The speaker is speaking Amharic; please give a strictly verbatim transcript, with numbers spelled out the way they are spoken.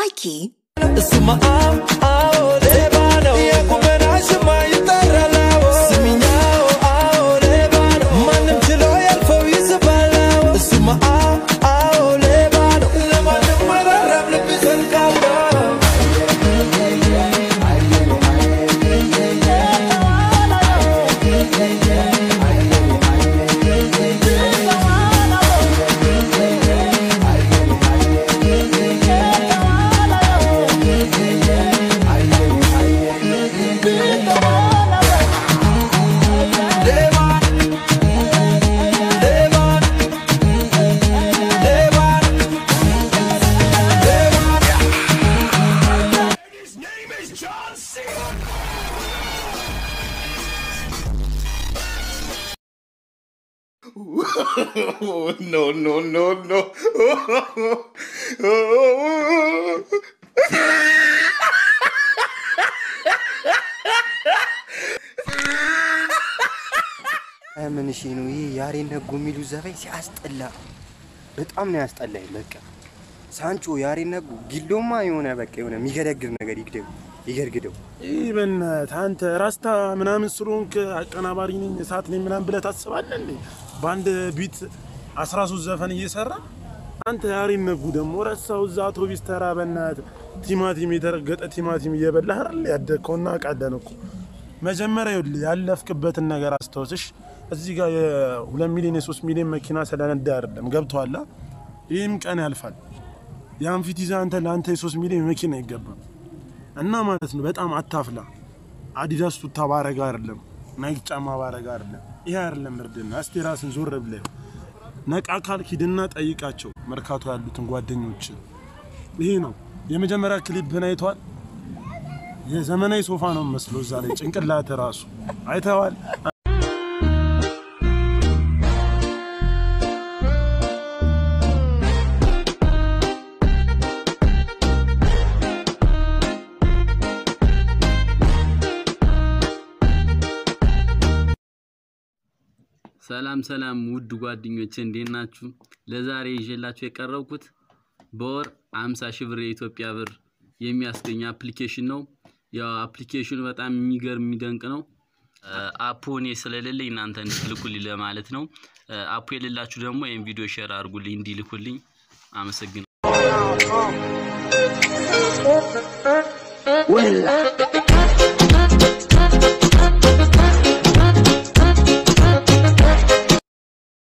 Nike. no, no, no, no. ምን እሺ ነው ይሄ ያሬን ነጉ የሚሉ ዘፈን ሲያስጠላ በጣም ነው ያስጠላኝ በቃ ሳንቾ ያሬን ነጉ ጊሎማ የሆነ በቃ የሆነ የሚገደግር ነገር ይግደው ይገርግደው ኢቨን ታንተ ራስታ ምናምን ስሩንክ አቀናባሪ ነኝ እሳት ነኝ ምናምን ብለ ታስባለህ እንዴ ባንድ ቢት አስራ ሶስት ዘፈን እየሰራ አንተ ያሬን ነጉ ደሞ ራሳው ዛ አውቶቢስ ተራ በእናት ቲማቲም የተረገጠ ቲማቲም እየበላህ አይደል ያደከውና ቃደነኩ መጀመሪያ ይል ያለፍክበትን ነገር አስተውስሽ እዚህ ጋር የ2 ሚሊዮን የ3 ሚሊዮን መኪና ስለነዳ አይደለም ገብቷላ ይሄም ቀን ያልፋል ያን ፊቲዛ አንተ ለአንተ የ3 ሚሊዮን መኪና ይገባል እና ማለት ነው በጣም አታፍላ አዲዳስ ቱታ ባረጋ አይደለም ናይክ ጫማ ባረጋ አይደለም ይሄ አይደለም ምርድና እስቲ ራስን ዞር ብለው ነቃ ካልክ ሂድና ጠይቃቸው መርካቶ ያሉትን ጓደኞች ይሄ ነው የመጀመሪያ ክሊፕ ናይቷል የዘመናዊ ሶፋ ነው መስሎ እዛ ላይ ጭንቅላት ራሱ አይተዋል ሰላም ሰላም ውድ ጓደኞቼ እንዴናችሁ ለዛሬ ይዤላችሁ የቀረብኩት በወር ሃምሳ ሺህ ብር የኢትዮጵያ ብር የሚያስገኝ አፕሊኬሽን ነው ያ አፕሊኬሽኑ በጣም የሚገርም የሚደንቅ ነው አፑኔ ስለሌለኝ እናንተ እንድትልኩልኝ ለማለት ነው አፑ የሌላችሁ ደግሞ ይሄን ቪዲዮ ሼር አድርጉልኝ እንዲልኩልኝ አመሰግናለሁ